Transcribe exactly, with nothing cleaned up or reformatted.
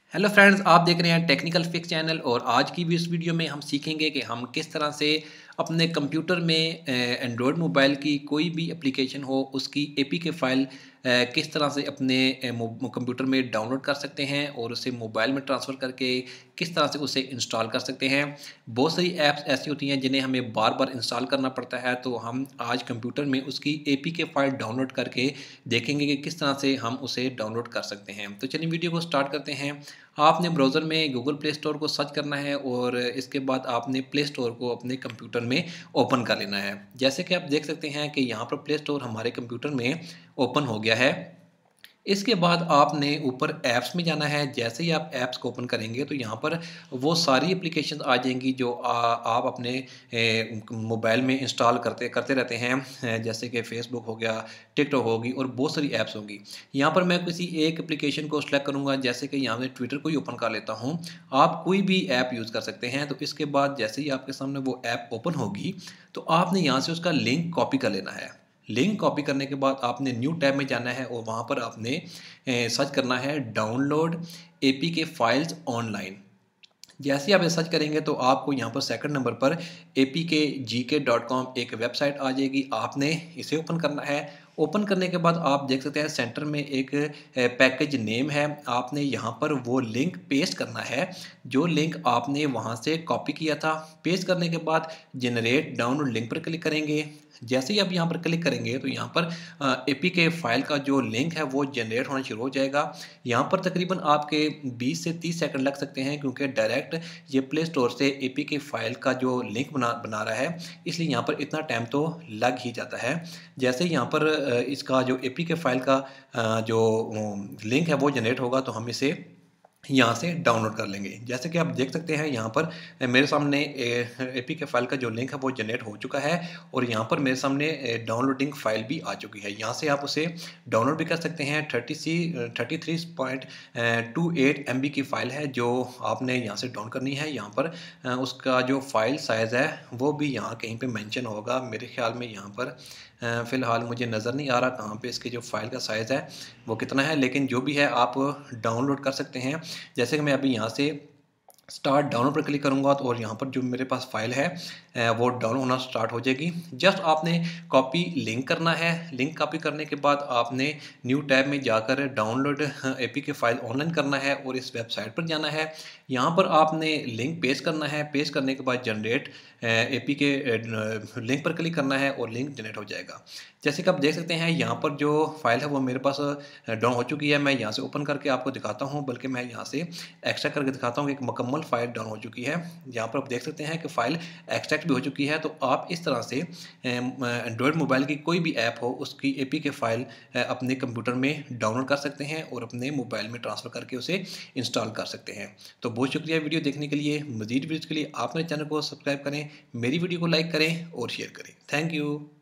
Hello friends, आप देख रहे हैं टेक्निकल फिक्स चैनल और आज की भी इस वीडियो में हम सीखेंगे कि हम किस तरह से अपने कंप्यूटर में एंड्रॉयड मोबाइल की कोई भी एप्लीकेशन हो उसकी एपीके फाइल अ, किस तरह से अपने अ, मो- कंप्यूटर में डाउनलोड कर सकते हैं और उसे मोबाइल में ट्रांसफ़र करके किस तरह से उसे इंस्टॉल कर सकते हैं। बहुत सारी ऐप्स ऐसी होती हैं जिन्हें हमें बार बार इंस्टॉल करना पड़ता है, तो हम आज कंप्यूटर में उसकी एपीके फाइल डाउनलोड करके देखेंगे कि किस तरह से हम उसे डाउनलोड कर सकते हैं। तो चलिए वीडियो को स्टार्ट करते हैं। आपने ब्राउज़र में गूगल प्ले स्टोर को सर्च करना है और इसके बाद आपने प्ले स्टोर को अपने कंप्यूटर में ओपन कर लेना है। जैसे कि आप देख सकते हैं कि यहाँ पर प्ले स्टोर हमारे कंप्यूटर में ओपन हो गया है। इसके बाद आपने ऊपर ऐप्स में जाना है। जैसे ही आप ऐप्स को ओपन करेंगे तो यहाँ पर वो सारी एप्लीकेशन आ जाएंगी जो आ, आप अपने ए, मोबाइल में इंस्टॉल करते करते रहते हैं। ए, जैसे कि फेसबुक हो गया, टिकटॉक होगी और बहुत सारी ऐप्स होंगी। यहाँ पर मैं किसी एक एप्लीकेशन को सेलेक्ट करूँगा, जैसे कि यहाँ मैं ट्विटर को ही ओपन कर लेता हूँ। आप कोई भी ऐप यूज़ कर सकते हैं। तो इसके बाद जैसे ही आपके सामने वो ऐप ओपन होगी तो आपने यहाँ से उसका लिंक कॉपी कर लेना है। लिंक कॉपी करने के बाद आपने न्यू टैब में जाना है और वहाँ पर आपने सर्च करना है डाउनलोड एपीके फाइल्स ऑनलाइन। जैसे ही आप ये सर्च करेंगे तो आपको यहाँ पर सेकंड नंबर पर A P K G K dot com एक वेबसाइट आ जाएगी। आपने इसे ओपन करना है। ओपन करने के बाद आप देख सकते हैं सेंटर में एक पैकेज नेम है। आपने यहाँ पर वो लिंक पेस्ट करना है जो लिंक आपने वहाँ से कॉपी किया था। पेस्ट करने के बाद जनरेट डाउनलोड लिंक पर क्लिक करेंगे। जैसे ही आप यहाँ पर क्लिक करेंगे तो यहाँ पर ए पी के फाइल का जो लिंक है वो जनरेट होना शुरू हो जाएगा। यहाँ पर तकरीबन आपके बीस से तीस सेकंड लग सकते हैं क्योंकि डायरेक्ट ये प्ले स्टोर से एपीके फाइल का जो लिंक बना बना रहा है, इसलिए यहाँ पर इतना टाइम तो लग ही जाता है। जैसे ही यहाँ पर अ, इसका जो एपीके फाइल का अ, जो लिंक है वो जनरेट होगा तो हम इसे यहाँ से डाउनलोड कर लेंगे। जैसे कि आप देख सकते हैं यहाँ पर अ, मेरे सामने एपीके फाइल का जो लिंक है वो जनरेट हो चुका है और यहाँ पर मेरे सामने डाउनलोडिंग फाइल भी आ चुकी है। यहाँ से आप उसे डाउनलोड भी कर सकते हैं। Thirty C thirty three point two eight M B की फ़ाइल है जो आपने यहाँ से डाउन करनी है। यहाँ पर अ, उसका जो फाइल साइज़ है वो भी यहाँ कहीं पे मेंशन होगा। मेरे ख्याल में यहाँ पर अ, फ़िलहाल मुझे नज़र नहीं आ रहा कहाँ पे इसके जो फ़ाइल का साइज़ है वो कितना है, लेकिन जो भी है आप डाउनलोड कर सकते हैं। जैसे कि मैं अभी यहाँ से स्टार्ट डाउनलोड पर क्लिक करूँगा तो और यहाँ पर जो मेरे पास फाइल है अ, वो डाउनलोड होना स्टार्ट हो जाएगी। जस्ट आपने कॉपी लिंक करना है। लिंक कॉपी करने के बाद आपने न्यू टैब में जाकर डाउनलोड एपीके फाइल ऑनलाइन करना है और इस वेबसाइट पर जाना है। यहाँ पर आपने लिंक पेस्ट करना है। पेस्ट करने के बाद जनरेट एपीके लिंक पर क्लिक करना है और लिंक जनरेट हो जाएगा। जैसे कि आप देख सकते हैं यहाँ पर जो फाइल है वो मेरे पास डाउन हो चुकी है। मैं यहाँ से ओपन करके आपको दिखाता हूँ, बल्कि मैं यहाँ से एक्सट्रैक्ट करके दिखाता हूँ कि एक मुकम्मल फाइल डाउन हो चुकी है। यहाँ पर आप देख सकते हैं कि फ़ाइल एक्सट्रैक्ट भी हो चुकी है। तो आप इस तरह से एंड्रॉयड मोबाइल की कोई भी ऐप हो उसकी एपीके फाइल अ, अपने कंप्यूटर में डाउनलोड कर सकते हैं और अपने मोबाइल में ट्रांसफ़र करके उसे इंस्टॉल कर सकते हैं। तो बहुत शुक्रिया वीडियो देखने के लिए। मज़ीद वीडियोज़ के लिए आप मेरे चैनल को सब्सक्राइब करें, मेरी वीडियो को लाइक करें और शेयर करें। Thank you.